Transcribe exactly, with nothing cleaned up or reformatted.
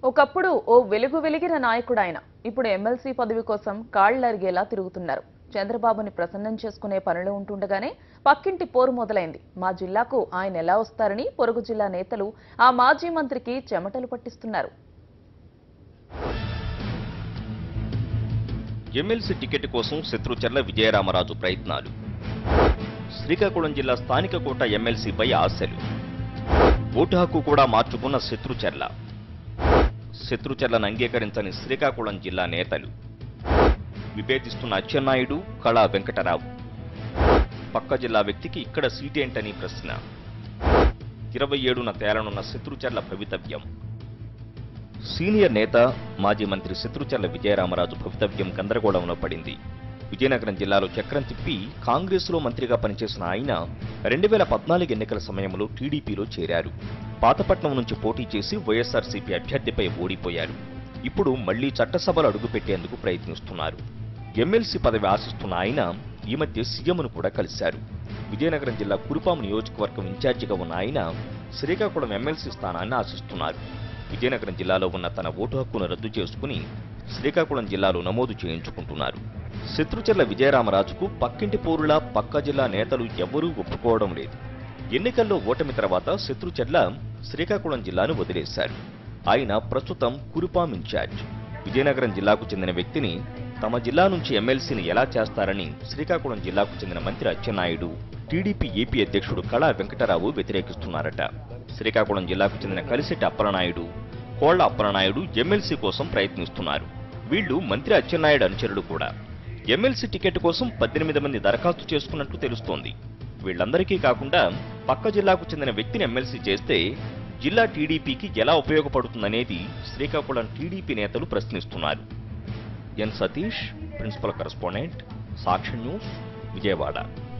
ఒకప్పుడు ఓ వెలుగు వెలిగిన నాయకుడాయన ఇప్పుడు ఎమ్మెల్సీ పదవి కోసం కాళ్లరిగేలా తిరుగుతున్నారు. చంద్రబాబుని ప్రసన్నం చేసుకునే పనిలో ఉంటుండగానే పక్కింటి పోరు మొదలైంది. మా జిల్లాకు ఆయన ఎలా వస్తారని పొరుగు జిల్లా నేతలు ఆ మాజీ మంత్రికి చెమటలు పట్టిస్తున్నారు. ఎమ్మెల్సీ టికెట్ కోసం శత్రుచర్ల విజయరామరాజు ప్రయత్నాలు. శ్రీకాకుళం జిల్లా స్థానిక కోట ఎమ్మెల్సీపై ఆశలు. ఓటు హక్కు కూడా మార్చుకున్న శత్రుచర్ల. శత్రుచర్లను అంగీకరించని శ్రీకాకుళం జిల్లా నేతలు. విభేదిస్తున్న అచ్చెన్నాయుడు, కళా వెంకటరావు. పక్క జిల్లా వ్యక్తికి ఇక్కడ సీటేంటని ప్రశ్న. ఇరవై ఏడున తేలనున్న శత్రుచర్ల భవితవ్యం. సీనియర్ నేత మాజీ మంత్రి శత్రుచర్ల విజయరామరాజు భవితవ్యం గందరగోళంలో పడింది. విజయనగరం జిల్లాలో చక్రం తిప్పి కాంగ్రెస్లో మంత్రిగా పనిచేసిన ఆయన రెండు వేల పద్నాలుగు ఎన్నికల సమయంలో టీడీపీలో చేరారు. పాతపట్నం నుంచి పోటీ చేసి వైఎస్ఆర్సీపీ అభ్యర్థిపై ఓడిపోయారు. ఇప్పుడు మళ్లీ చట్టసభలో అడుగుపెట్టేందుకు ప్రయత్నిస్తున్నారు. ఎమ్మెల్సీ పదవి ఆశిస్తున్న ఆయన ఈ మధ్య సీఎంను కూడా కలిశారు. విజయనగరం జిల్లా కురుపాం నియోజకవర్గం ఇన్ఛార్జిగా ఉన్న ఆయన శ్రీకాకుళం ఎమ్మెల్సీ స్థానాన్ని ఆశిస్తున్నారు. విజయనగరం జిల్లాలో ఉన్న తన ఓటు హక్కును రద్దు చేసుకుని శ్రీకాకుళం జిల్లాలో నమోదు చేయించుకుంటున్నారు. శత్రుచర్ల విజయరామరాజుకు పక్కింటి పోరులా పక్క జిల్లా నేతలు ఎవ్వరూ ఒప్పుకోవడం లేదు. ఎన్నికల్లో ఓటమి తర్వాత శత్రుచర్ల శ్రీకాకుళం జిల్లాను వదిలేశారు. ఆయన ప్రస్తుతం కురుపాం ఇన్ఛార్జ్. విజయనగరం జిల్లాకు చెందిన వ్యక్తిని తమ జిల్లా నుంచి ఎమ్మెల్సీని ఎలా చేస్తారని శ్రీకాకుళం జిల్లాకు చెందిన మంత్రి అచ్చెన్నాయుడు, టీడీపీ ఏపీ అధ్యక్షుడు కళా వెంకటరావు వ్యతిరేకిస్తున్నారట. శ్రీకాకుళం జిల్లాకు చెందిన కలిశెట్టి అప్పలనాయుడు, కోళ్ల అప్పలనాయుడు ఎమ్మెల్సీ కోసం ప్రయత్నిస్తున్నారు. వీళ్లు మంత్రి అచ్చెన్నాయుడు అనుచరుడు కూడా. ఎమ్మెల్సీ టికెట్ కోసం పద్దెనిమిది మంది దరఖాస్తు చేసుకున్నట్లు తెలుస్తోంది. వీళ్లందరికీ కాకుండా పక్క జిల్లాకు చెందిన వ్యక్తిని ఎమ్మెల్సీ చేస్తే జిల్లా టీడీపీకి ఎలా ఉపయోగపడుతుందనేది శ్రీకాకుళం టీడీపీ నేతలు ప్రశ్నిస్తున్నారు. N Satish, principal correspondent, Sakshi news, Vijayawada.